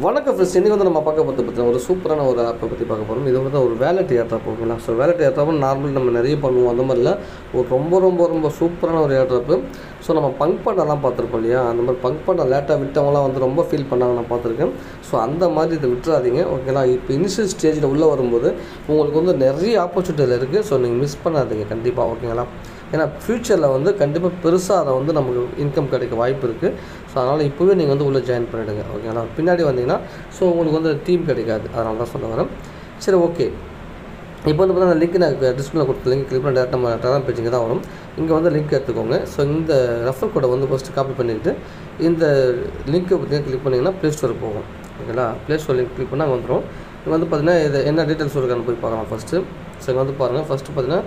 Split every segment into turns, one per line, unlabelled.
வணக்கம் ஃப்ரெண்ட்ஸ், இன்றைக்கி வந்து நம்ம பார்க்க பார்த்தீங்கன்னா ஒரு சூப்பரான ஒரு ஆப்பை பற்றி பார்க்க போகிறோம். இது வந்து ஒரு வேலட் ஏர்ட்ராப் ஓகேங்களா. ஸோ வேலட் ஏர்ட்ராப் நார்மல் நம்ம நிறைய பண்ணுவோம், அந்த மாதிரில ஒரு ரொம்ப சூப்பரான ஒரு ஏர்ட்ராப்பு. ஸோ நம்ம பங்க் பண்ணலாம் பார்த்துருப்போம் இல்லையா, அந்த மாதிரி பங்க் பண்ண லேட்டாக விட்டவங்களாம் வந்து ரொம்ப ஃபீல் பண்ணாங்க, நான் பார்த்துருக்கேன். ஸோ அந்த மாதிரி இதை விட்டுறாதீங்க ஓகேங்களா. இப்போ இனிஷியல் ஸ்டேஜில் உள்ளே வரும்போது உங்களுக்கு வந்து நிறைய ஆப்பர்ச்சுனிட்டியில் இருக்குது. ஸோ நீங்கள் மிஸ் பண்ணாதீங்க கண்டிப்பாக ஓகேங்களா. ஏன்னா ஃப்யூச்சரில் வந்து கண்டிப்பாக பெருசாக அதை வந்து நமக்கு இன்கம் கிடைக்க வாய்ப்பு இருக்குது. ஸோ அதனால் இப்போவே நீங்கள் வந்து உள்ளே ஜாயின் பண்ணிவிடுங்க ஓகேங்களா. பின்னாடி வந்தீங்கன்னா ஸோ உங்களுக்கு வந்து டீம் கிடைக்காது, அதனால தான் சொல்ல வரேன். சரி ஓகே, இப்போ வந்து பார்த்தீங்கன்னா லிங்க் நான் டிஸ்பிளே கொடுத்த லிங்க் கிளிக் பண்ணி டேரக்டாக நம்ம டெலாம் பேஜுக்கு தான் வரும். இங்கே வந்து லிங்க் எடுத்துக்கோங்க. ஸோ இந்த ரெஃபர் கோடை வந்து ஃபஸ்ட்டு காப்பி பண்ணிவிட்டு இந்த லிங்க்கை பார்த்தீங்கன்னா கிளிக் பண்ணிங்கன்னா ப்ளே ஸ்டோர் போகும் ஓகேங்களா. ப்ளே ஸ்டோர் லிங்க் கிளிக் பண்ணால் வந்துடும். இங்கே வந்து பார்த்தீங்கன்னா இது என்ன டீட்டெயில்ஸ் இருக்கான்னு போய் பார்க்கலாம் ஃபஸ்ட்டு. ஸோ இங்கே வந்து பாருங்கள், ஃபஸ்ட்டு பார்த்தீங்கன்னா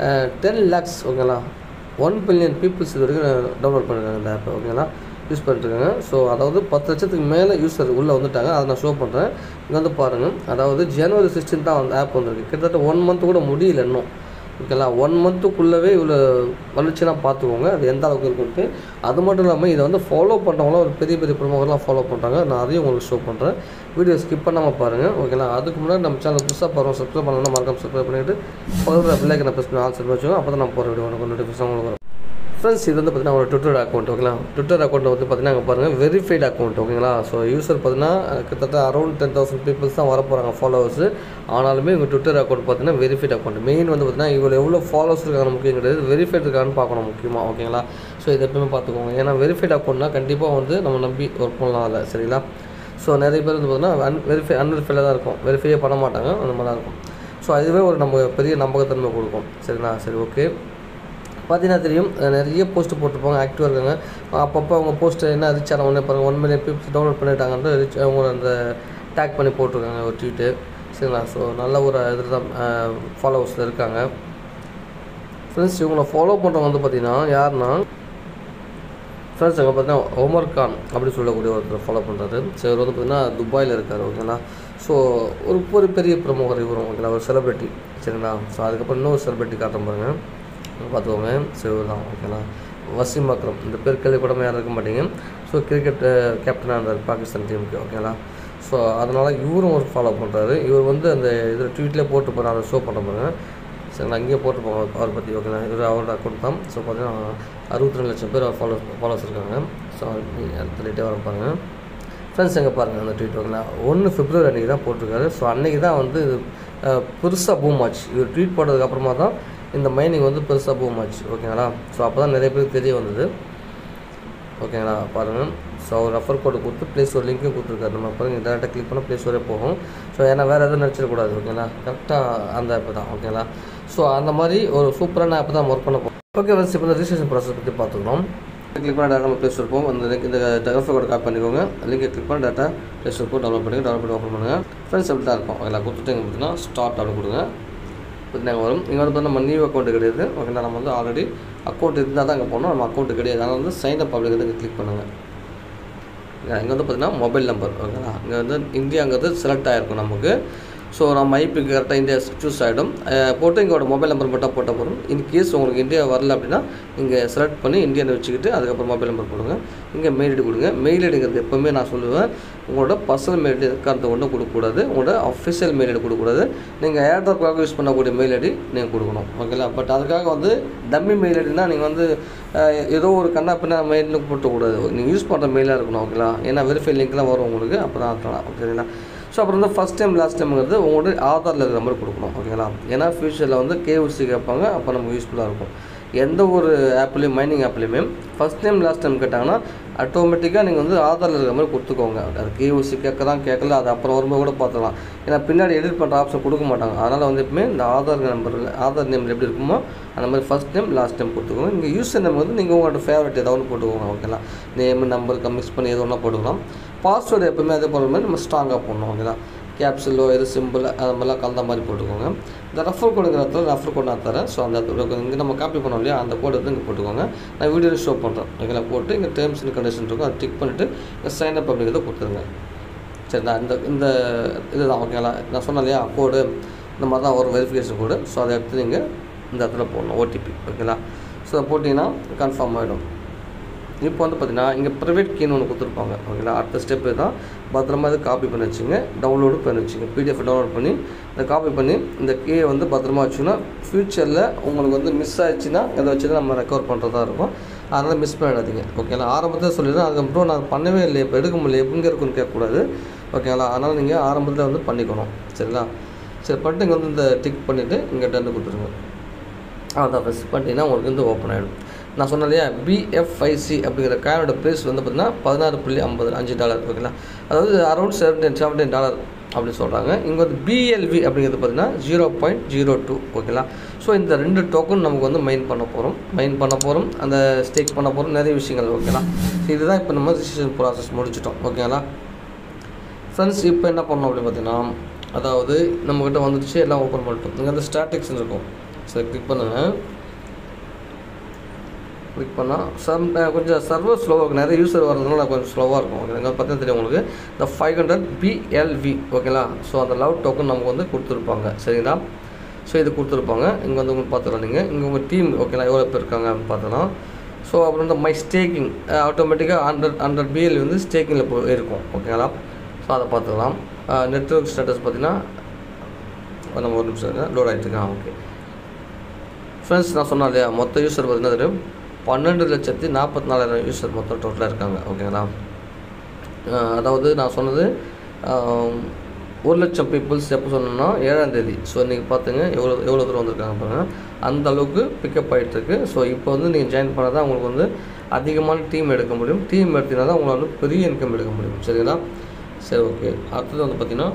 10 lakhs ஓகேங்களா, 1 billion பீப்புள்ஸ் இது வரைக்கும் டவுன்லோட் பண்ணிருக்காங்க இந்த ஆப்பை ஓகேங்களா, யூஸ் பண்ணிட்டுருக்காங்க. ஸோ அதாவது 10 லட்சத்துக்கு மேலே யூஸர் உள்ளே வந்துட்டாங்க. அதை நான் ஷோ பண்ணுறேன். இங்கே வந்து பாருங்கள், அதாவது January 16 தான் அந்த ஆப் வந்துருக்கு. கிட்டத்தட்ட 1 month கூட முடியல இன்னும் ஓகேங்களா. 1 monthக்குள்ளவே இவ்வளோ வந்துச்சுன்னா பார்த்துக்கோங்க அது எந்த அளவுக்கு இருக்குன்ட்டு. அது மட்டும் இல்லாமல் இதை வந்து ஃபாலோ பண்ணுறவங்களாம் ஒரு பெரிய ப்ரொமோட்டர்லாம் ஃபாலோ பண்ணுறாங்க. நான் அதையும் உங்களுக்கு ஷோ பண்ணுறேன். வீடியோ ஸ்கிப் பண்ணாமல் பாருங்கள் ஓகேங்களா. அதுக்கு முன்னாடி நம்ம சேனல் புதுசாக பாருங்கள், சப்ஸ்கிரைப் பண்ணணும்னா மறக்காம சப்ஸ்கிரைப் பண்ணிவிட்டு பக்கத்தில் பெல்லைக்கனை ப்ரெஸ் பண்ணி ஆல் செட் வச்சுக்கோங்க. அப்போ தான் நம்ம போகிற வீடியோ உங்களுக்கு நோட்டிஃபிகேஷன் உங்களுக்கு வரும். ஃப்ரெண்ட்ஸ், இது வந்து பார்த்தீங்கன்னா ஒரு ட்விட்டர் அக்கௌண்ட் ஓகேங்களா. ட்விட்டர் அக்கௌண்ட் வந்து பார்த்தீங்கன்னா அங்கே பாருங்கள், வெரிஃபைட் அக்கௌண்ட் ஓகேங்களா. ஸோ யூஸர் பார்த்தீங்கன்னா கிட்டத்தட்ட அரௌண்ட் 10,000 பீப்புள்ஸ் தான் வர போகிறாங்க ஃபாலோவர்ஸ். ஆனாலுமே உங்கள் ட்விட்டர் அக்கௌண்ட் பார்த்தீங்கன்னா வெரிஃபைட் அக்கௌண்ட். மெயின் வந்து பார்த்தீங்கன்னா இவ்வளோ எவ்வளோ ஃபாலோவர்ஸ் இருக்காங்க முக்கியம் கிடையாது, வெரிஃபைட் இருக்கான்னு பார்க்கணும் முக்கியமாக ஓகேங்களா. ஸோ இதை எப்பவுமே பார்த்துக்கோங்க. ஏன்னா வெரிஃபைட் அக்கௌண்ட்னா கண்டிப்பாக வந்து நம்ம நம்பி ஒர்க் பண்ணலாம் அதில் சரிங்களா. ஸோ நிறைய பேர் வந்து பார்த்தீங்கன்னா அன்வெரிஃபைடாக தான் இருக்கும், வெரிஃபையே பண்ண மாட்டாங்க, அந்த மாதிரி தான் இருக்கும். ஸோ அதுவே ஒரு நம்ம பெரிய நம்பகத்தன்மை கொடுக்கும் சரிங்களா. சரி ஓகே, பார்த்தீங்கன்னா தெரியும் நிறைய போஸ்ட்டு போட்டிருப்பாங்க, ஆக்டிவாக இருக்காங்க. அப்பப்போ அவங்க போஸ்ட்டு என்ன ரீச் ஆன உடனே பாருங்கள் 1 million பீப்புள்ஸ் டவுன்லோட் பண்ணிட்டாங்கன்ற அவங்க அந்த டேக் பண்ணி போட்டிருக்காங்க ஒரு ட்வீட்டு சரிங்களா. ஸோ நல்ல ஒரு இதில் தான் ஃபாலோவர்ஸில் இருக்காங்க ஃப்ரெண்ட்ஸ். இவங்களை ஃபாலோ பண்ணுறவங்க வந்து பார்த்திங்கன்னா யாருன்னா ஃப்ரெண்ட்ஸ் அங்கே பார்த்தீங்கன்னா ஒமர் கான் அப்படின்னு சொல்லக்கூடிய ஒருத்தர் ஃபாலோ பண்ணுறாரு. ஸோ இவர் வந்து பார்த்திங்கன்னா துபாயில் இருக்கார் ஓகேங்களா. ஸோ ஒரு பெரிய பிரமுகர் இவரும் ஓகேங்களா, ஒரு செலிப்ரிட்டி சரிங்களா. ஸோ அதுக்கப்புறம் இன்னொரு செலிப்ரிட்டி காட்டுறேன் பாருங்கள், பார்த்துக்கோங்க. ஸோ இவர் தான் ஓகேங்களா, வசீம் அக்ரம். இந்த பேர் கேள்விப்படாமல் யாரும் இருக்க மாட்டீங்க. ஸோ கிரிக்கெட் கேப்டனாக இருந்தார் பாகிஸ்தான் டீமுக்கு ஓகேங்களா. ஸோ அதனால் இவரும் ஒரு ஃபாலோ பண்ணுறாரு. இவர் வந்து அந்த இதில் ட்வீட்லேயே போட்டு போகிறார், அதை ஷோ பண்ண பாருங்க சரிங்களா. அங்கேயே போட்டு போங்க அவரை பற்றி ஓகேங்களா. இவர் அவரோட அக்கௌண்ட் தான். ஸோ பார்த்தீங்கன்னா 62 லட்சம் பேர் ஃபாலோவர்ஸ் இருக்காங்க. ஸோ சொல்லிகிட்டே வர பாருங்கள் ஃப்ரெண்ட்ஸ். எங்கே பாருங்கள் அந்த ட்வீட் ஓகேங்களா, 1 February அன்றைக்கி தான் போட்டிருக்காரு. ஸோ அன்றைக்கி தான் வந்து பெருசாக பூம் ஆச்சு. இவர் ட்வீட் போட்டதுக்கு அப்புறமா தான் இந்த மைனிங் வந்து பெருசாக பூம் ஆச்சு ஓகேங்களா. ஸோ அப்போ தான் நிறைய பேருக்கு தெரிய வந்தது ஓகேங்களா. பாருங்கள், ஸோ அவர் ரெஃபர் கோடு கொடுத்து ப்ளே ஸ்டோர் லிங்க்கும் கொடுத்துருக்காரு. நம்ம பாருங்கள் டேரெக்டாக கிளிக் பண்ணால் ப்ளே ஸ்டோரே போகும். ஸோ ஏன்னா வேறு எதுவும் நினச்சிடக்கூடாது ஓகேங்களா, கரெக்டாக அந்த ஆப் தான் ஓகேங்களா. ஸோ அந்த மாதிரி ஒரு சூப்பரான ஆப் தான் ஒர்க் பண்ண போகும். ஓகே ஃபர்ஸ்ட் இப்போ இந்த ரிஜிஸ்ட்ரேஷன் ப்ராசஸ் பற்றி பார்த்துக்கணும். கிளிக் பண்ண டேரக்டாக நம்ம ப்ளே ஸ்டோர் போகும். அந்த லிங்க் இந்த ரெஃபர் கோட் காப்பி பண்ணிக்கோங்க. லிங்கை கிளிக் பண்ணி டேட்டா ப்ளே ஸ்டோர் போய் டவுன்லோட் பண்ணி ஓப்பன் பண்ணுங்கள் ஃப்ரெண்ட்ஸ். அப்படி தான் இருக்கும் ஓகேங்களா. கொடுத்துட்டு இங்கே பார்த்தீங்கன்னா ஸ்டார்ட் அப்படி கொடுங்க, நாங்கள் வரும். இங்கே வந்து பார்த்தா நம்ம நியூ அக்கௌண்ட்டு கிடையாது ஓகேங்களா. நம்ம வந்து ஆல்ரெடி அக்கௌண்ட் இருந்தால் தான் அங்கே போனோம், நம்ம அக்கௌண்ட்டு கிடையாது. அதனால் வந்து சைன் அப் அப்படிங்கிறது இங்கே கிளிக் பண்ணுங்கள். இங்கே வந்து பார்த்தீங்கன்னா மொபைல் நம்பர் ஓகேங்களா. இங்கே வந்து இந்தியாங்கிறது செலக்ட் ஆகிருக்கும் நமக்கு. ஸோ நம்ம ஐபிக்கு கரெக்டாக இந்தியா சூஸ் ஆகிடும். போட்டு இங்கோட மொபைல் நம்பர் மட்டும் போட்டால் போதும். இன்கேஸ் உங்களுக்கு இந்தியா வரல அப்படின்னா இங்கே செலக்ட் பண்ணி இந்தியான்னு வச்சுக்கிட்டு அதுக்கப்புறம் மொபைல் நம்பர் போடுங்க. இங்கே மெயில் ஐடி கொடுங்க. மெயில் ஐடிங்கிறது எப்போவுமே நான் சொல்லுவேன், உங்களோட பர்சனல் மெயில் ஐடி இருக்கார்த்த ஒன்றும் கொடுக்கக்கூடாது, உங்களோட அஃபிஷியல் மெயில் ஐடி கொடுக்கக்கூடாது. நீங்கள் ஏர்ட்ராப்காக யூஸ் பண்ணக்கூடிய மெயில் ஐடி நீங்கள் கொடுக்கணும் ஓகேங்களா. பட் அதுக்காக வந்து டம்மி மெயில் ஐடினா நீங்கள் வந்து ஏதோ ஒரு கண்ணா பின்னா மெயிலுக்கு போட்டக்கூடாது. நீங்கள் யூஸ் பண்ணுற மெயிலாக இருக்கணும் ஓகேங்களா. ஏன்னா வெரிஃபை லிங்க்லாம் வரும் உங்களுக்கு, அப்போ தான் இருக்கலாம் ஓகேங்களா. ஸோ அப்புறம் வந்து ஃபஸ்ட் டைம் லாஸ்ட் டைம்ங்கிறது உங்களோட ஆதாரில் இருக்கிற மாதிரி கொடுக்கணும் ஓகேங்களா. ஏன்னா ஃபியூச்சரில் வந்து கேஒய்சி கேட்பாங்க, அப்போ நமக்கு யூஸ்ஃபுல்லாக இருக்கும். எந்த ஒரு ஆப்லேயும் மைனிங் ஆப்லேயுமே ஃபஸ்ட் டைம் லாஸ்ட் டைம் கேட்டாங்கன்னா ஆட்டோமேட்டிக்காக நீங்கள் வந்து ஆதாரில் இருக்கிற மாதிரி கொடுத்துக்கோங்க. அது கேஒய்சி கேட்கல, அது அப்புறம் வரும்போது கூட பார்த்துக்கலாம். ஏன்னா பின்னாடி எடிட் பண்ணுற ஆப்ஷன் கொடுக்க மாட்டாங்க. அதனால் வந்து எப்பவுமே இந்த ஆதார் நம்பரில் ஆதார் நேமில் எப்படி இருக்குமோ அந்த மாதிரி ஃபஸ்ட் டைம் லாஸ்ட் டைம் கொடுத்துக்கோங்க. நீங்கள் யூசர் நேம் வந்து நீங்கள் உங்களோட ஃபேவரட் ஏதாவது ஒன்று போட்டுக்கோங்க ஓகேங்களா. நேம் நம்பருக்கு மிக்ஸ் பண்ணி எது ஒன்றா போட்டுக்கலாம். பாஸ்வேர்டு எப்பவுமே அதே போகிற மாதிரி நம்ம ஸ்ட்ராங்காக போடணும் ஓகேங்களா. கேப்சலோ எது சிம்பிள் அது மாதிரிலாம் கலந்த மாதிரி போட்டுக்கோங்க. இந்த ரெஃபர் கோடுங்கிற இடத்துல ரெஃபர் கோட் நான் தரேன். ஸோ அந்த இடத்துல இங்கே நம்ம காப்பி பண்ணோம் இல்லையா, அந்த கோடு வந்து இங்கே போட்டுக்கோங்க. நான் வீடியோவில் ஷோ பண்ணுறேன் ஓகேங்களா. போட்டு இங்கே டேர்ம்ஸ் அண்ட் கண்டிஷன் இருக்கும், அதை டிக் பண்ணிவிட்டு இங்கே சைன் அப் அப்படிங்கிறத கொடுத்துருங்க. சரி, நான் இந்த இதுதான் ஓகேங்களா. நான் சொன்னேன் இல்லையா கோடு, இந்த மாதிரி தான் ஒரு வெரிஃபிகேஷன் கோடு. ஸோ அதை எடுத்து நீங்கள் இந்த இடத்துல போடணும், ஓடிபி ஓகேங்களா. ஸோ அதை போட்டிங்கன்னா கன்ஃபார்ம் ஆகிடும். இப்போ வந்து பார்த்திங்கன்னா இங்கே ப்ரைவேட் கீன்னு ஒன்று கொடுத்துருப்பாங்க ஓகேங்களா. அடுத்த ஸ்டெப்பு தான் பத்திரமா இது காப்பி பண்ணி வச்சுங்க, டவுன்லோடு பண்ணி வச்சுங்க, பிடிஎஃப் டவுன்லோட் பண்ணி இதை காப்பி பண்ணி இந்த கீயை வந்து பத்திரமா வச்சுன்னா ஃப்யூச்சரில் உங்களுக்கு வந்து மிஸ் ஆகிடுச்சுன்னா இதை வச்சு தான் நம்ம ரெக்கவர் பண்ணுறதா இருக்கும். அதனால் மிஸ் பண்ணிடாதீங்க ஓகேங்களா. ஆரம்பத்தில் சொல்லிடுறேன், அதுக்கப்புறம் நான் பண்ணவே இல்லை இப்போ எடுக்க முடியல எப்படிங்க இருக்குன்னு கேட்கக்கூடாது ஓகேங்களா. அதனால் நீங்கள் ஆரம்பத்தில் வந்து பண்ணிக்கணும் சரிங்களா. சரி பண்ணிட்டு இங்கே வந்து இந்த டிக் பண்ணிவிட்டு இங்கே டன்னு கொடுத்துருங்க. அதான் ப்ரெஸ் பண்ணிட்டீங்கன்னா உங்களுக்கு வந்து ஓப்பன் ஆகிடும். நான் சொன்னேன் இல்லையா, BFIC அப்படிங்கிற காயினோட ப்ரைஸ் வந்து பார்த்திங்கன்னா $16.55 ஓகேங்களா. அதாவது அரௌண்ட் $17 அப்படி சொல்கிறாங்க. இங்கே வந்து BLV அப்படிங்கிறது பார்த்திங்கன்னா 0.02 ஓகேங்களா. ஸோ இந்த 2 டோக்கன் நமக்கு வந்து மைன் பண்ண போகிறோம், அந்த ஸ்டேக் பண்ண போகிறோம், நிறைய விஷயங்கள் ஓகேங்களா. இதுதான் இப்போ நம்ம ரிஜிஸ்ட்ரேஷன் ப்ராசஸ் முடிச்சிட்டோம் ஓகேங்களா. ஃப்ரெண்ட்ஸ் இப்போ என்ன பண்ணோம் அப்படின்னு பார்த்தீங்கன்னா, அதாவது நம்மக்கிட்ட வந்துடுச்சு எல்லாம் ஓப்பன் பண்ணிட்டோம். இங்கே வந்து ஸ்டாட்டிக்ஸ் இருக்கும். சரி கிளிக் பண்ணுங்கள். கிளிக் பண்ணால் கொஞ்சம் சர்வர் ஸ்லோவாக இருக்கும், நிறைய யூஸர் வரதுனால கொஞ்சம் ஸ்லோவாக இருக்கும் ஓகேங்களா. பார்த்தீங்கன்னா தெரியும் உங்களுக்கு இந்த 500 BLV ஓகேங்களா. ஸோ அந்த லவ் டோக்கன் நமக்கு வந்து கொடுத்துருப்பாங்க சரிங்களா. ஸோ இது கொடுத்துருப்பாங்க. இங்கே வந்து உங்களுக்கு பார்த்துக்கலாம், நீங்கள் இங்கே உங்கள் டீம் ஓகேங்களா எவ்வளோ பேர் இருக்காங்க அப்படின்னு பார்த்துக்கலாம். ஸோ அப்புறம் இந்த மை ஸ்டேக்கிங் ஆட்டோமேட்டிக்காக 100 BLV வந்து ஸ்டேக்கிங்கில் இருக்கும் ஓகேங்களா. ஸோ அதை பார்த்துக்கலாம். நெட்வொர்க் ஸ்டேட்டஸ் பார்த்திங்கன்னா நம்ம ஒரு நிமிஷம் லோட் ஆகிட்டுருக்கேன். ஓகே ஃப்ரெண்ட்ஸ் நான் சொன்னேன் இல்லையா, மொத்த யூஸர் பார்த்திங்கன்னா 12,44,000 யூஸர் மொத்தம் டோட்டலாக இருக்காங்க ஓகேங்களா. அதாவது நான் சொன்னது 1,00,000 பீப்புள்ஸ் எப்போ சொன்னோம்னா 7ஆம் தேதி. ஸோ இன்றைக்கி பார்த்துங்க எவ்வளோ தூரம் வந்திருக்காங்க பாருங்கள், அந்த அளவுக்கு பிக்கப் ஆகிட்டுருக்கு. ஸோ இப்போ வந்து நீங்கள் ஜாயின் பண்ணால் தான் உங்களுக்கு வந்து அதிகமான டீம் எடுக்க முடியும். டீம் எடுத்திங்கன்னா தான் உங்களால் பெரிய இன்கம் எடுக்க முடியும் சரிங்களா. சரி ஓகே. அடுத்தது வந்து பார்த்திங்கன்னா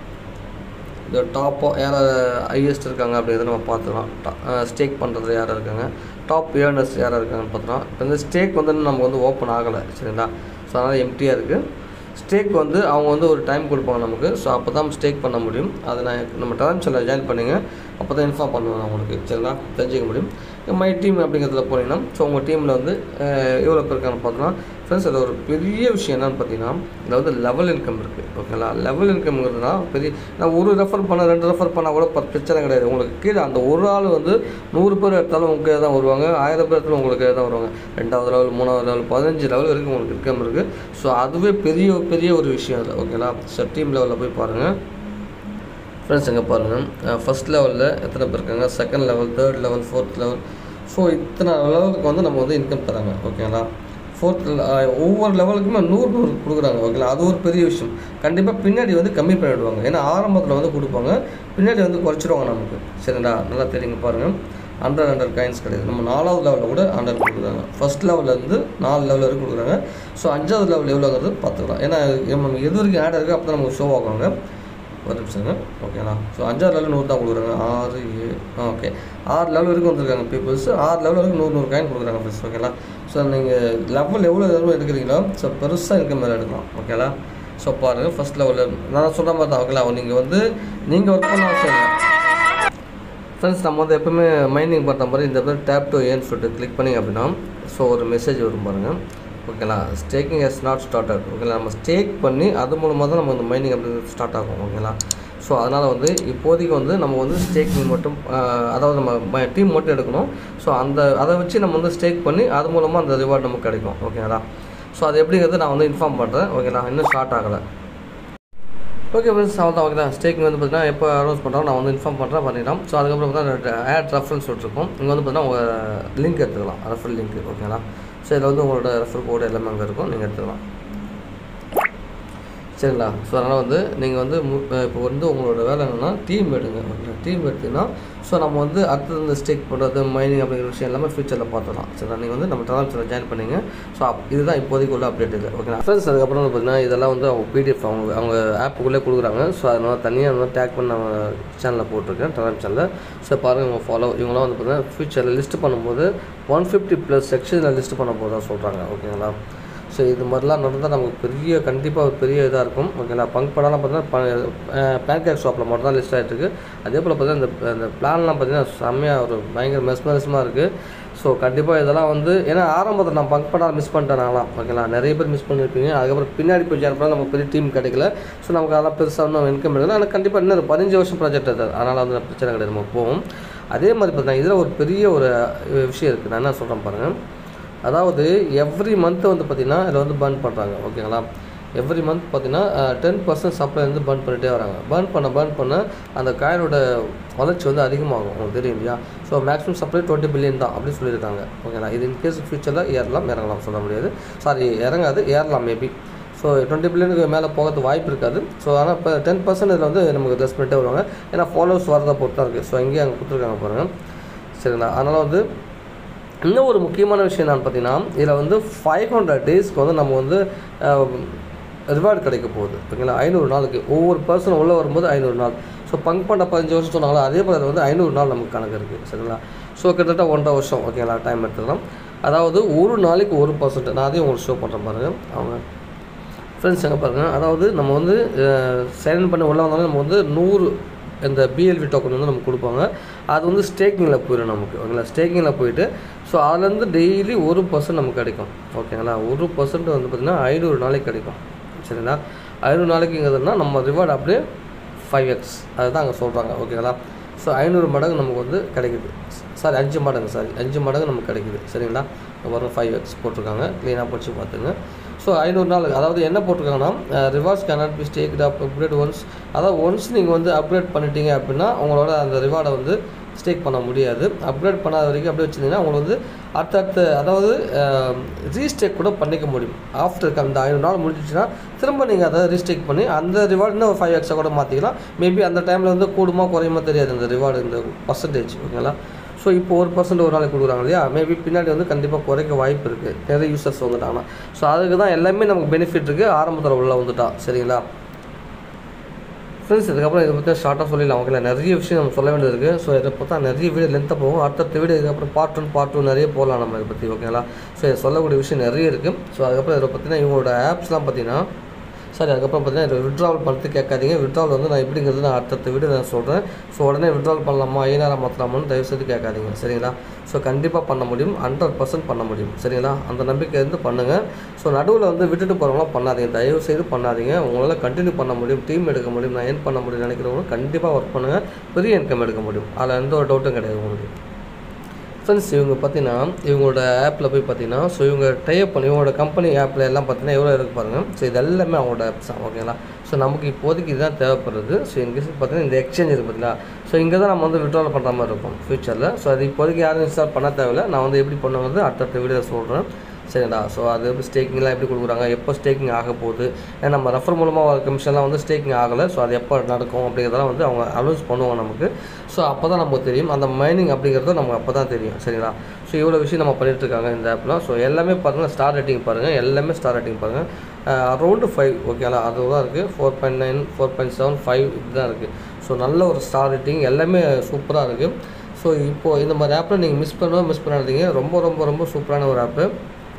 இந்த டாப்பாக யார் ஹையஸ்ட் இருக்காங்க அப்படிங்கிறத நம்ம பார்த்துக்கலாம். ஸ்டேக் பண்ணுறது யார் இருக்காங்க, டாப் ஏர்னர்ஸ் யாராக இருக்காங்கன்னு பார்த்துக்கலாம். இப்போ இந்த ஸ்டேக் வந்து நமக்கு வந்து ஓப்பன் ஆகலை சரிங்களா. ஸோ அதனால் எம்டியாக இருக்குது. ஸ்டேக் வந்து அவங்க வந்து ஒரு டைம் கொடுப்பாங்க நமக்கு. ஸோ அப்போ தான் ஸ்டேக் பண்ண முடியும். அதை நம்ம டெலகிராம் ஜாயின் பண்ணிங்க, அப்போ தான் இன்ஃபார்ம் பண்ணுவேன் உங்களுக்கு சரிங்களா, தெரிஞ்சிக்க முடியும். மை டீம் அப்படிங்கிறதுல போனீங்கன்னா ஸோ உங்கள் டீமில் வந்து எவ்வளோ பேர் இருக்கான்னு பார்த்தோன்னா ஃப்ரெண்ட்ஸ் அது ஒரு பெரிய விஷயம் என்னென்னு பார்த்தீங்கன்னா, அதாவது லெவல் இன்கம் இருக்குது ஓகேங்களா. லெவல் இன்கம்ங்கிறதுனா பெரிய, நான் ஒரு ரெஃபர் பண்ண 2 ரெஃபர் பண்ணால் கூட பிரச்சனை கிடையாது. உங்களுக்கு கீழே அந்த ஒரு ஆள் வந்து 100 பேர் எடுத்தாலும் உங்களுக்கு தான் வருவாங்க, 1000 பேர் எடுத்தாலும் உங்களுக்கு தான் வருவாங்க. 2வது லெவல் 3வது லெவல் 15 லெவல் வரைக்கும் உங்களுக்கு இன்கம் இருக்குது. ஸோ அதுவே பெரிய ஒரு விஷயம் இல்லை ஓகேங்களா. ஸோ டீம் லெவலில் போய் பாருங்கள் ஃப்ரெண்ட்ஸ். எங்கே பாருங்கள் ஃபஸ்ட் லெவலில் எத்தனை பேர் இருக்காங்க, second level, third level, fourth level. So இத்தனை லெவலுக்கு வந்து நம்ம வந்து இன்கம் தராங்க ஓகேங்களா. ஒவ்வொரு லெவலுக்குமே 100 கொடுக்குறாங்க ஓகேங்களா. அது ஒரு பெரிய விஷயம். கண்டிப்பாக பின்னாடி வந்து கம்மி பண்ணிவிடுவாங்க. ஏன்னா ஆரம்பத்தில் வந்து கொடுப்பாங்க, பின்னாடி வந்து குறைச்சிடுவாங்க நமக்கு சரிங்களா. நல்லா தெரியுங்க பாருங்கள். 100 காயின்ஸ் கிடையாது. நம்ம 4வது லெவலில் கூட 100 கொடுக்குறாங்க. ஃபஸ்ட் லெவல்லேருந்து 4 லெவல் வரைக்கும் கொடுக்குறாங்க. ஸோ 5வது லெவல் எவ்வளோங்கிறது பார்த்துக்கலாம். ஏன்னா நம்ம எது வரைக்கும் ஆட் இருக்குது அப்போ தான் நமக்கு ஷோ ஆகுவாங்க. ஒரு நிமிஷங்க ஓகேங்களா. ஸோ 5வது லெவலில் 100 தான் கொடுக்குறாங்க. 6 7 ஓகே 6 லெவல் வரைக்கும் வந்துருக்காங்க பீப்புள்ஸ். 6 லெவல் வரைக்கும் 100 காயின் கொடுக்குறாங்க ஃப்ரெண்ட்ஸ் ஓகேங்களா. ஸோ நீங்கள் லெவல் எவ்வளோ லெவல் எடுக்கிறீங்களோ ஸோ பெருசாக இருக்க மாதிரி எடுக்கலாம் ஓகேங்களா. ஸோ பாருங்கள் ஃபஸ்ட் லெவலில் நான் சொல்கிற மாதிரி தான் ஓகேங்களா. நீங்கள் ஒர்க் பண்ண அவசியம் இல்லை ஃப்ரெண்ட்ஸ். நம்ம வந்து எப்போவுமே மைனிங் பண்ணுற மாதிரி இந்த மாதிரி டேப் டு ஏர்ன் சொல்லிட்டு கிளிக் பண்ணிங்க அப்படின்னா ஸோ ஒரு மெசேஜ் வரும் பாருங்கள் ஓகேங்களா. ஸ்டேக்கிங் ஹஸ் நாட் ஸ்டார்டட் ஓகேங்களா. நம்ம ஸ்டேக் பண்ணி அது மூலமாக தான் நம்ம இந்த மைனிங் அப்படிங்கிறது ஸ்டார்ட் ஆகும் ஓகேங்களா. ஸோ அதனால் வந்து இப்போதைக்கு வந்து நம்ம வந்து ஸ்டேக்கிங் மட்டும், அதாவது நம்ம டீம் மட்டும் எடுக்கணும். ஸோ அதை வச்சு நம்ம வந்து ஸ்டேக் பண்ணி அது மூலமாக அந்த ரிவார்டு நமக்கு கிடைக்கும் ஓகேங்களா. ஸோ அது எப்படிங்கிறது நான் வந்து இன்ஃபார்ம் பண்ணுறேன் ஓகேங்களா. இன்னும் ஸ்டார்ட் ஆகலை ஓகே ஃப்ரெண்ட்ஸ். அவள் தான் ஓகேங்களா. ஸ்டேக்கிங் வந்து பார்த்தீங்கன்னா எப்போ அனௌன்ஸ் பண்ணுறோம் நான் வந்து இன்ஃபார்ம் பண்ணிடலாம். ஸோ அதுக்கப்புறம் பார்த்தா ஆட் ரெஃபரன்ஸ் விட்டுருக்கோம். இங்கே வந்து பார்த்தீங்கன்னா உங்கள் லிங்க் எடுத்துக்கலாம், ரெஃபரல் லிங்க் ஓகேங்களா. ஸோ இதில் வந்து உங்களோட ரெஃபர் கோடு எல்லாமே அங்கே இருக்கும், நீங்கள் எடுத்துக்கலாம் சரிங்களா. ஸோ அதனால் வந்து நீங்கள் வந்து இப்போ வந்து உங்களோட வேலை என்னென்னா டீம் எடுங்க ஓகேங்களா. டீம் எடுத்திங்கன்னா ஸோ நம்ம வந்து அடுத்தது இந்த ஸ்டேக் பண்ணுறது மைனிங் அப்படிங்கிற விஷயம் எல்லாமே ஃபியூச்சரில் பார்த்துக்கலாம் சரிங்களா. நீங்கள் வந்து நம்ம டெலகிராம் ஜாயின் பண்ணிங்க. ஸோ இதுதான் இப்போதைக்கு உள்ள அப்டேட் இது ஓகேங்களா ஃப்ரெண்ட்ஸ். அதுக்கப்புறம் வந்து பார்த்தீங்கன்னா இதெல்லாம் வந்து அவங்க PDF அவங்க ஆப்புக்குள்ளே கொடுக்குறாங்க. ஸோ அதனால் தனியாக வந்து டேக் பண்ணி நம்ம சேனலில் போட்டிருக்கேன் டெலகிராம் சேனலில். ஸோ பாருங்கள் உங்கள் ஃபாலோ இவங்களாம் வந்து பார்த்தீங்கன்னா ஃபியூச்சரில் லிஸ்ட் பண்ணும்போது 150+ செக்ஷனில் லிஸ்ட் பண்ண போது தான் சொல்கிறாங்க ஓகேங்களா. ஸோ இது மாதிரிலாம் நடந்தால் நமக்கு கண்டிப்பாக ஒரு பெரிய இதாக இருக்கும் ஓகேங்களா. பங்க் பண்ணலாம் பார்த்தீங்கன்னா பேன்கேக் ஷாப்பில் மட்டும் தான் லிஸ்ட் ஆகிட்டுருக்கு. அதே போல் பார்த்தீங்கன்னா இந்த பிளான்லாம் பார்த்தீங்கன்னா செம்மையாக ஒரு பயங்கர மெஸ்மரிசமாக இருக்குது. ஸோ கண்டிப்பாக இதெல்லாம் வந்து ஏன்னா ஆரம்பத்தில் நான் பங்க் பண்ணால் மிஸ் பண்ணிட்டேன் நான்லாம் ஓகேங்களா. நிறைய பேர் மிஸ் பண்ணியிருப்பீங்க. அதுக்கப்புறம் பின்னாடி போய் ஜாயின் பண்ணால் நமக்கு பெரிய டீம் கிடைக்கல. ஸோ நமக்கு அதெல்லாம் பெருசாக இன்னும் இன்கம் எடுக்கல. ஆனால் கண்டிப்பாக இன்னும் 15 வருஷம் ப்ராஜெக்ட் அது, அதனால் வந்து பிரச்சனை கிடையாது, நம்ம போவோம். அதே மாதிரி பார்த்தீங்கன்னா இதில் ஒரு பெரிய ஒரு விஷயம் இருக்குது. நான் என்ன சொல்கிறேன் பாருங்கள். அதாவது எவ்ரி மந்த் வந்து பார்த்திங்கன்னா இதில் வந்து பர்ன் பண்ணுறாங்க. ஓகேங்களா, எவ்ரி மந்த் பார்த்திங்கன்னா 10% சப்ளை வந்து பர்ன் பண்ணிகிட்டே வராங்க. பர்ன் பண்ண அந்த காயினோட வளர்ச்சி வந்து அதிகமாகும், உங்களுக்கு தெரியும் இல்லையா. ஸோ மேக்ஸிமம் சப்ளை 20 பில்லியன் தான் அப்படின்னு சொல்லியிருக்காங்க. ஓகேங்களா, இது இன்கேஸ் ஃபியூச்சரில் இறங்கலாம் சொல்ல முடியாது, இறங்காது, ஏறலாம் மேபி. ஸோ 20 பில்லியனுக்கு மேலே போகிறது வாய்ப்பு இருக்காது. ஸோ ஆனால் இப்போ 10% இதில் வந்து நமக்கு ரெஸ்ட் பண்ணிட்டே வருவாங்க. ஏன்னா ஃபாலோவர்ஸ் வரதை பொறுத்து தான் இருக்குது. ஸோ இங்கேயே அங்கே கொடுத்துருக்காங்க பாருங்கள், சரிங்களா. அதனால் வந்து இன்னும் ஒரு முக்கியமான விஷயம் என்னென்னு பார்த்தீங்கன்னா, இதில் வந்து 500 டேஸ்க்கு வந்து நம்ம வந்து ரிவார்டு கிடைக்க போகுது. ஓகேங்களா, 500 நாளுக்கு ஒவ்வொரு பர்சன் உள்ளே வரும்போது 500 நாள். ஸோ பங்க் பண்ண 15 வருஷம் சொன்னாங்களா, அதே போல் வந்து 500 நாள் நமக்கு கணக்கு இருக்குது. சரிங்களா, ஸோ கிட்டத்தட்ட 1.5 வருஷம். ஓகேங்களா, டைம் எடுத்துக்கலாம். அதாவது ஒரு நாளைக்கு 1%. நான் அதையும் உங்களுக்கு ஷோ பண்ணுறேன் பாருங்கள். அவங்க ஃப்ரெண்ட்ஸ் எங்கே பாருங்கள். அதாவது நம்ம வந்து சைன் பண்ணி உள்ளே வந்தாலும் நம்ம வந்து 100 இந்த பிஎல்வி டோக்கன் வந்து நமக்கு கொடுப்பாங்க. அது வந்து ஸ்டேக்கிங்கில் போயிடும் நமக்கு. ஓகேங்களா, ஸ்டேக்கிங்கில் போயிட்டு ஸோ அதுலேருந்து டெய்லி 1% நமக்கு கிடைக்கும். ஓகேங்களா, 1% வந்து பார்த்திங்கன்னா 500 நாளைக்கு கிடைக்கும். சரிங்களா, 500 நாளைக்குங்கிறதுனா நம்ம ரிவார்டு அப்படியே 5x அதுதான் அங்கே சொல்கிறாங்க. ஓகேங்களா, ஸோ 500 மடங்கு நமக்கு வந்து கிடைக்குது. 5 மடங்கு 5 மடங்கு நமக்கு கிடைக்குது. சரிங்களா, வரும் 5x போட்டிருக்காங்க, க்ளீனாக படித்து பார்த்துங்க. ஸோ 500 நாள் அதாவது என்ன போட்டிருக்காங்கன்னா, rewards cannot be staked upgrade once. அதாவது ஒன்ஸ் நீங்கள் வந்து அப்கிரேட் பண்ணிட்டீங்க அப்படின்னா உங்களோட அந்த ரிவார்டை வந்து ஸ்டேக் பண்ண முடியாது. அப்கிரேட் பண்ணாத வரைக்கும் அப்படியே வச்சுருந்தீங்கன்னா உங்களுக்கு வந்து அடுத்தடுத்து அதாவது ரீஸ்டேக் கூட பண்ணிக்க முடியும். ஆஃப்டர் அந்த 500 நாள் முடிஞ்சிச்சுன்னா திரும்ப நீங்கள் அதை ரீஸ்டேக் பண்ணி அந்த ரிவார்டுன்னு ஒரு 5x கூட மாற்றிக்கலாம். மேபி அந்த டைமில் வந்து கூடுமா குறையுமா தெரியாது இந்த ரிவார்டு, இந்த பர்சன்டேஜ். ஓகேங்களா, ஸோ இப்போ 1% ஒரு நாளைக்கு கொடுக்குறாங்க இல்லையா, மேபி பின்னாடி வந்து கண்டிப்பாக குறைக்க வாய்ப்பு இருக்குது, நிறைய யூசர்ஸ் வந்துட்டாங்கன்னா. ஸோ அதுக்கு தான் எல்லாமே நமக்கு பெனிஃபிட் இருக்குது ஆரம்பத்தில் உள்ள வந்துட்டா. சரிங்களா ஃப்ரெண்ட்ஸ், இதுக்கப்புறம் இதை பற்றி ஷார்ட்டாக சொல்லிடலாம். ஓகேங்களா, நிறைய விஷயம் நம்ம சொல்ல வேண்டியது இருக்குது. ஸோ இதை பார்த்தா நிறைய வீடியோ லென்த்தாக போகும். அடுத்த வீடியோ இதுக்கப்புறம் பார்ட் 2 நிறைய போகலாம் நம்ம இதை பற்றி. ஓகேங்களா, ஸோ இதை சொல்லக்கூடிய விஷயம் நிறைய இருக்குது. ஸோ அதுக்கப்புறம் இதை பார்த்தீங்கன்னா இவங்களோட ஆப்ஸ்லாம் பார்த்தீங்கன்னா அதுக்கப்புறம் பார்த்தீங்கன்னா இதை விட்ராவல் பண்ணுறது கேட்காதீங்க. விட்ராவல் வந்து நான் எப்படிங்கிறது நான் அடுத்த வீடியோ நான் சொல்கிறேன். ஸோ உடனே விட்ராவல் பண்ணலாமா ஐநாராக மாற்றலாமான்னு தயவுசெய்து கேட்காதீங்க. சரிங்களா, ஸோ கண்டிப்பாக பண்ண முடியும், 100% பண்ண முடியும். சரிங்களா, அந்த நம்பிக்கை இருந்து பண்ணுங்கள். ஸோ நடுவில் வந்து விட்டுட்டு போகிறவங்களாம் பண்ணாதீங்க, தயவுசெய்து பண்ணாதீங்க. உங்களால் கண்டினியூ பண்ண முடியும், டீம் எடுக்க முடியும், நான் ஏன் பண்ண முடியும் நினைக்கிறவங்களும் கண்டிப்பாக ஒர்க் பண்ணுங்கள், பெரிய இன்கம் எடுக்க முடியும். அதில் எந்த ஒரு டவுட்டும் கிடையாது உங்களுக்கு. ஃப்ரெண்ட்ஸ், இவங்க பார்த்தீங்கன்னா இவங்களோட ஆப்பில் போய் பார்த்தீங்கன்னா ஸோ இவங்க டைப் பண்ணி இவங்களோட கம்பெனி ஆப்பில் எல்லாம் பார்த்தீங்கன்னா எவ்வளோ இருக்குது பாருங்கள். ஸோ இது எல்லாமே அவங்களோட ஆப்ஸ் தான். ஓகேங்களா, ஸோ நமக்கு இப்போதைக்கு இதுதான் தேவைப்படுறது. ஸோ இன்கேஸ் பார்த்தீங்கன்னா இந்த எக்ஸ்சேஞ்ச் இருக்குது பார்த்தீங்களா, ஸோ இங்கே தான் நம்ம வந்து விட்ராவல் பண்ணுற மாதிரி இருக்கும் ஃபியூச்சரில். ஸோ அது இப்போதைக்கு யாரும் இன்ஸ்டால் பண்ண தேவையில்லை. நான் வந்து எப்படி பண்ணுறது அடுத்த வீடியோ சொல்கிறேன். சரிங்களா, ஸோ அது ஸ்டேக்கிங்லாம் எப்படி கொடுக்குறாங்க, எப்போ ஸ்டேக்கிங் ஆக போகுது, ஏன்னா நம்ம ரெஃபர் மூலமாக வர கமிஷன்லாம் வந்து ஸ்டேக்கிங் ஆகலை. ஸோ அது எப்போ நடக்கும் அப்படிங்கிறதெல்லாம் வந்து அவங்க அனௌன்ஸ் பண்ணுவாங்க நமக்கு. ஸோ அப்போ தான் நமக்கு தெரியும் அந்த மைனிங் அப்படிங்கிறத நமக்கு அப்போ தான் தெரியும். சரிங்களா, ஸோ இவ்வளோ விஷயம் நம்ம பண்ணிகிட்ருக்காங்க இந்த ஆப்லாம். ஸோ எல்லாமே பாருங்கள், ஸ்டார் ரேட்டிங் பாருங்கள், எல்லாமே ஸ்டார் ரேட்டிங் பாருங்கள். அரௌண்டு 5. ஓகேங்களா, அதுதான் இருக்குது. 4.9, 4.7, 5 இப்படி தான் இருக்குது. ஸோ நல்ல ஒரு ஸ்டார் ரேட்டிங், எல்லாமே சூப்பராக இருக்குது. ஸோ இப்போது இந்த மாதிரி ஆப்பில் நீங்கள் மிஸ் பண்ணாதீங்க. ரொம்ப ரொம்ப ரொம்ப சூப்பரான ஒரு ஆப்பு.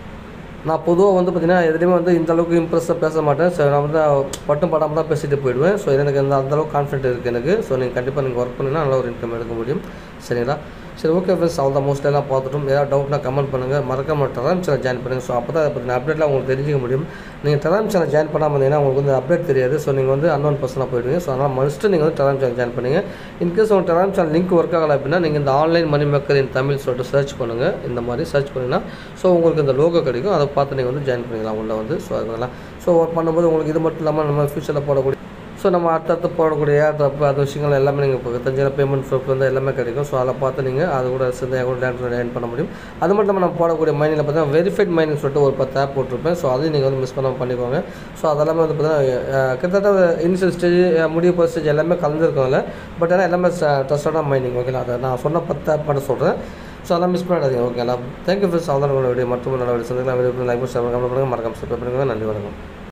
நான் பொதுவாக வந்து பார்த்திங்கன்னா எதுலேயுமே வந்து இந்தளவுக்கு இம்ப்ரெஸ்ஸாக பேச மாட்டேன். ஸோ நான் வந்து பட்டும் படாமல் தான் பேசிட்டு போயிடுவேன். ஸோ எனக்கு அந்தளவுக்கு கான்ஃபிடென்ட் இருக்குது எனக்கு. ஸோ நீங்கள் கண்டிப்பாக நீங்கள் ஒர்க் பண்ணினா நல்ல ஒரு இன்கம் எடுக்க முடியும். சரிங்களா, சரி ஓகே ஃப்ரெண்ட்ஸ், அவ்வளோ மோஸ்ட்லி எல்லாம் பார்த்துட்டோம். ஏதாவது டவுட்னா கமெண்ட் பண்ணுங்கள், மறக்காமல் டெலிகிராம் சேனல் ஜாயின் பண்ணுங்கள். ஸோ அப்போ தான் அதை பற்றின அப்டேட்லாம் உங்களுக்கு தெரிஞ்சிக்க முடியும். நீங்கள் டெலிகிராம் சேனல் ஜாயின் பண்ணாமல் இருந்தீங்கன்னா உங்களுக்கு வந்து அப்டேட் தெரியாது. ஸோ நீங்கள் வந்து அன்னோன் பர்சனாக போயிடுவீங்க. ஸோ அதனால் மஸ்ட்டு நீங்கள் வந்து டெலிகிராம் சேனல் ஜாயின் பண்ணுங்கள். இன்கேஸ் உங்கள் டெலிகிராம் சேனல் லிங்க் ஒர்க் ஆகலை அப்படின்னா நீங்கள் இந்த online money maker in Tamil சொல்லிட்டு சர்ச் பண்ணுங்கள். இந்த மாதிரி சர்ச் பண்ணிங்கன்னா ஸோ உங்களுக்கு இந்த லோகோ கிடைக்கும். அதை பார்த்து நீங்கள் வந்து ஜாயின் பண்ணிக்கலாம் உள்ள வந்து. ஸோ அதனால் ஸோ ஒர்க் பண்ணும்போது உங்களுக்கு இது மட்டும் இல்லாமல் நம்ம ஃபியூச்சரில் போடக்கூடிய ஸோ நம்ம அடுத்தடுத்து போடக்கூடிய ஏர்ட்ராப் அது விஷயங்கள் எல்லாமே நீங்கள் இப்போ தெரிஞ்சால் பேமெண்ட் ப்ரூஃப் வந்து எல்லாமே கிடைக்கும். ஸோ அதை பார்த்து நீங்கள் அது கூட சேர்ந்து கூட லேண்ட் பண்ண முடியும். அது மட்டும் இல்லாமல் நம்ம போடக்கூடிய மைனிங்கில் பார்த்தீங்கன்னா வெரிஃபைட் மைனிங் சொல்லிட்டு ஒரு 10 ஆப் போட்டிருப்பேன். ஸோ அதையும் நீங்கள் வந்து மிஸ் பண்ணாமல் பண்ணிக்கோங்க. ஸோ அதெல்லாமே வந்து பார்த்தீங்கன்னா கிட்டத்தட்ட இனிஷியல் ஸ்டேஜ் முடிய போகிற ஸ்டேஜ் எல்லாமே கலந்துருக்கோம்ல. பட் ஆனால் எல்லாமே ட்ரஸ்டான மைனிங். ஓகேங்களா, அதை நான் சொன்ன 10 ஆப் மட்டும் சொல்கிறேன். ஸோ அதெல்லாம் மிஸ் பண்ணிடாதீங்க. ஓகேங்களா, தேங்க்யூ ஃப்ரெண்ட்ஸ். அவ்வளோ வீடியோ மற்றும் நல்ல வீடியோ சந்திக்கலாம். வீடியோ லைக் பண்ணி ஷேர் பண்ணுங்கள், மறக்காம சப்ஸ்கிரைப் பண்ணுங்கள். நன்றி, வணக்கம்.